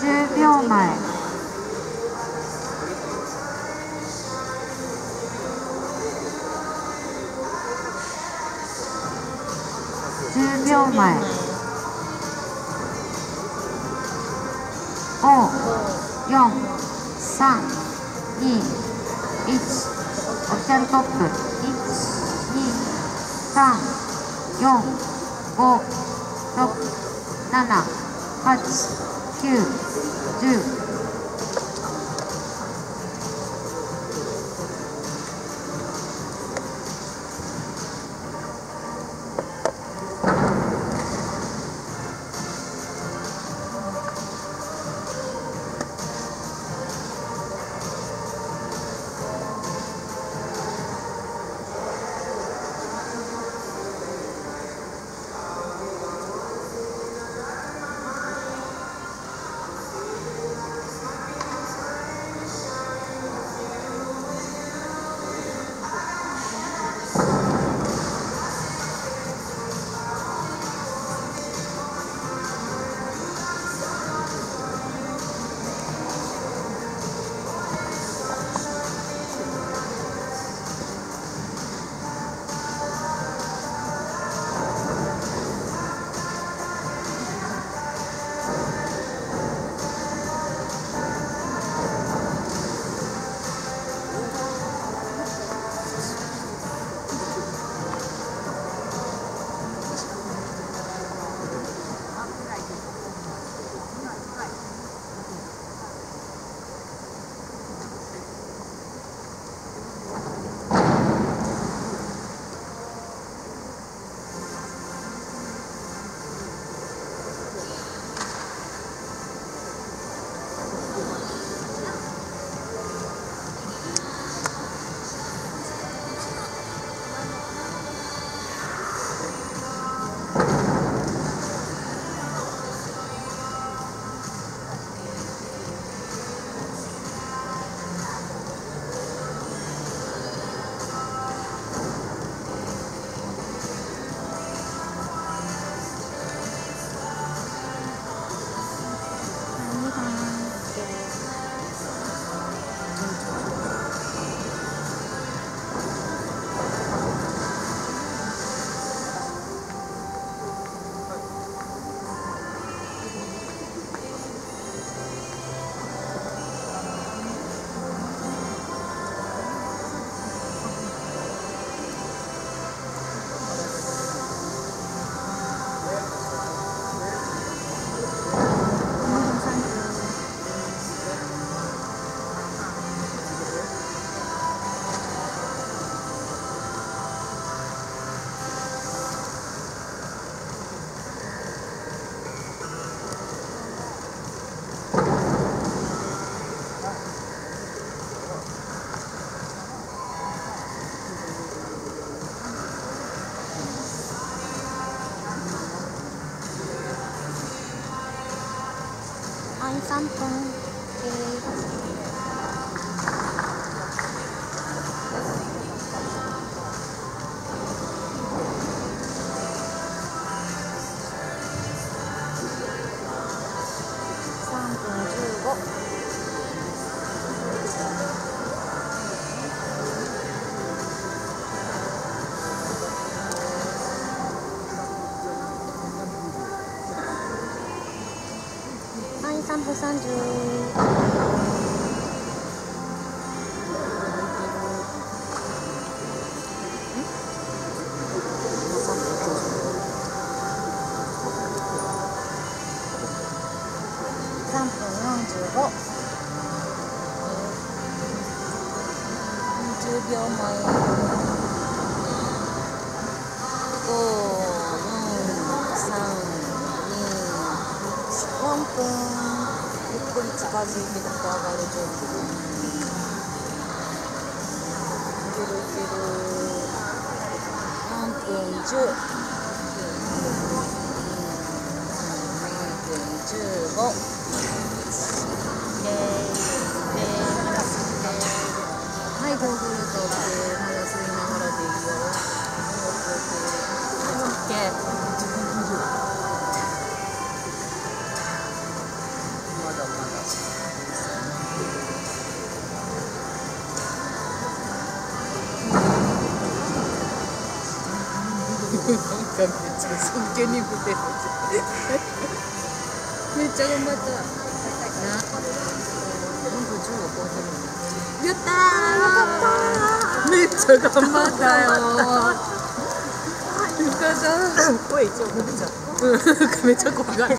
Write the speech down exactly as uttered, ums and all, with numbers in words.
じゅうびょうまえ。じゅうびょうまえ。ご、よん、さん、に、いち。オフィシャルトップ。いち、に、さん、よん、ご、ろく、なな、はち、きゅう、じゅう。 はい、さんぷんです。さんぷんじゅうご。はい、さんぷんさんじゅう。さんぷんよんじゅうご。にじゅうびょうまえ。ご、よん、さん、に、よんぷん。ゆっくり近づいてここ上がる準備。いけるいける。よんぷんじゅう。よんぷんじゅうご。はい、ゴーグル取って、まだ吸いながらでいいよ。オッケー。まだめっちゃ真剣に見てる。めっちゃ頑張った。な。本当じゅうを超えてるんだ。やったー。めっちゃ頑張ったよ。よかった。声一応伸びちゃった。めっちゃ怖がる。